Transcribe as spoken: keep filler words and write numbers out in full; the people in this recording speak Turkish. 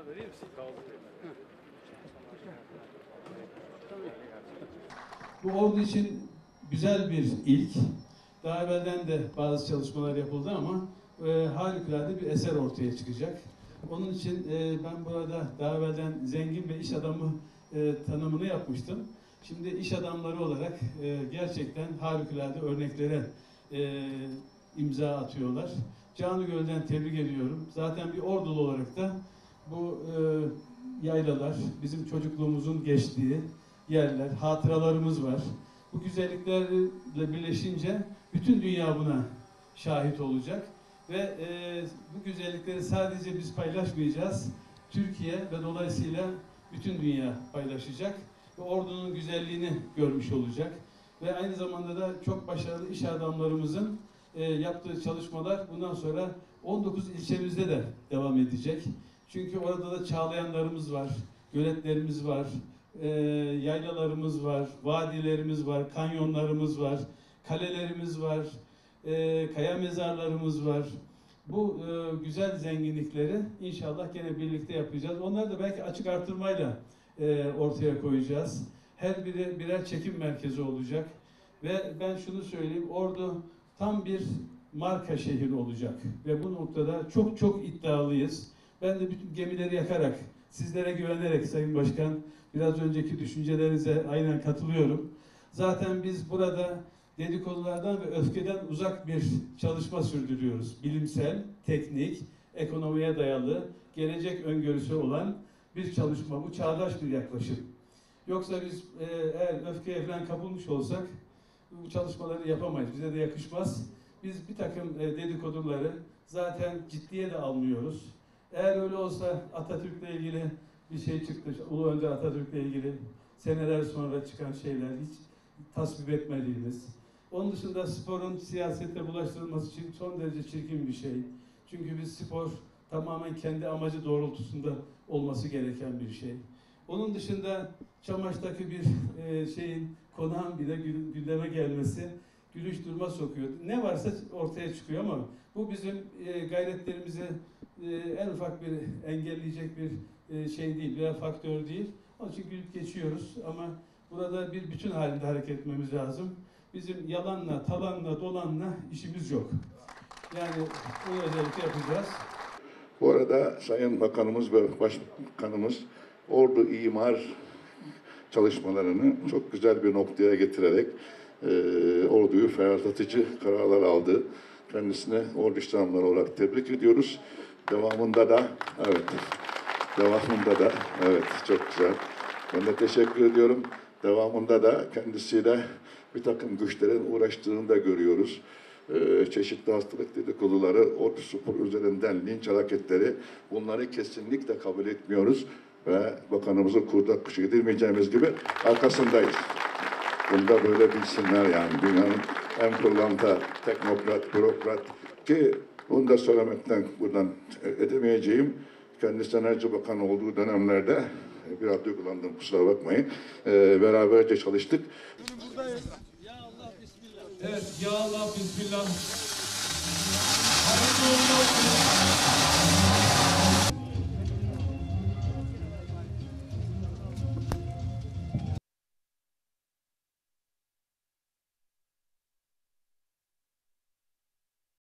vereyim misin? Bu ordu için güzel bir ilk. Daha evvelden de bazı çalışmalar yapıldı ama e, harikulade bir eser ortaya çıkacak. Onun için e, ben burada daha evvelden zengin ve iş adamı e, tanımını yapmıştım. Şimdi iş adamları olarak e, gerçekten harikulade örneklere e, imza atıyorlar. Canı gönülden tebrik ediyorum. Zaten bir ordulu olarak da bu e, yaylalar, bizim çocukluğumuzun geçtiği yerler, hatıralarımız var. Bu güzelliklerle birleşince bütün dünya buna şahit olacak. Ve e, bu güzellikleri sadece biz paylaşmayacağız. Türkiye ve dolayısıyla bütün dünya paylaşacak. Ve ordunun güzelliğini görmüş olacak. Ve aynı zamanda da çok başarılı iş adamlarımızın e, yaptığı çalışmalar bundan sonra on dokuz ilçemizde de devam edecek. Çünkü orada da çağlayanlarımız var, göletlerimiz var, e, yaylalarımız var, vadilerimiz var, kanyonlarımız var, kalelerimiz var, e, kaya mezarlarımız var. Bu e, güzel zenginlikleri inşallah gene birlikte yapacağız. Onları da belki açık artırmayla e, ortaya koyacağız. Her biri birer çekim merkezi olacak. Ve ben şunu söyleyeyim, Ordu tam bir marka şehri olacak. Ve bu noktada çok çok iddialıyız. Ben de bütün gemileri yakarak, sizlere güvenerek Sayın Başkan, biraz önceki düşüncelerinize aynen katılıyorum. Zaten biz burada dedikodulardan ve öfkeden uzak bir çalışma sürdürüyoruz. Bilimsel, teknik, ekonomiye dayalı, gelecek öngörüsü olan bir çalışma. Bu çağdaş bir yaklaşım. Yoksa biz e, eğer öfkeye falan kapılmış olsak bu çalışmaları yapamayız. Bize de yakışmaz. Biz bir takım e, dedikoduları zaten ciddiye de almıyoruz. Eğer öyle olsa Atatürk'le ilgili bir şey çıktı. Ulu Önder Atatürk'le ilgili seneler sonra çıkan şeyler hiç tasvip etmediğimiz. Onun dışında sporun siyasete bulaştırılması için son derece çirkin bir şey. Çünkü biz spor tamamen kendi amacı doğrultusunda olması gereken bir şey. Onun dışında Çamaş'taki bir e, şeyin, konağın bile gündeme gelmesi gülüş duruma sokuyor. Ne varsa ortaya çıkıyor ama bu bizim e, gayretlerimizi e, en ufak bir engelleyecek bir e, şey değil veya faktör değil. Onun için gülüp geçiyoruz ama burada bir bütün halinde hareket etmemiz lazım. Bizim yalanla, talanla, dolanla işimiz yok. Yani bunu özellikle yapacağız. Bu arada Sayın Bakanımız ve Başkanımız ordu imar çalışmalarını çok güzel bir noktaya getirerek e, orduyu ferahlatıcı kararlar aldı. Kendisine ordu işlemleri olarak tebrik ediyoruz. Devamında da evet, devamında da evet çok güzel. Ben de teşekkür ediyorum. Devamında da kendisiyle bir takım güçlerin uğraştığını da görüyoruz. Ee, çeşitli hastalık dedikoduları, ordu spor üzerinden linç hareketleri, bunları kesinlikle kabul etmiyoruz ve bakanımızın kurdak kuşu edilmeyeceğimiz gibi arkasındayız. Bunda böyle bilsinler yani. Dünyanın en pırlanta, teknokrat, bürokrat ki bunu da söylemekten buradan edemeyeceğim. Kendisi Enerji Bakanı olduğu dönemlerde biraz duygulandım, kusura bakmayın. Ee, beraberce çalıştık. Evet, ya Allah, Bismillah. Hayırlı uğurlu olsun.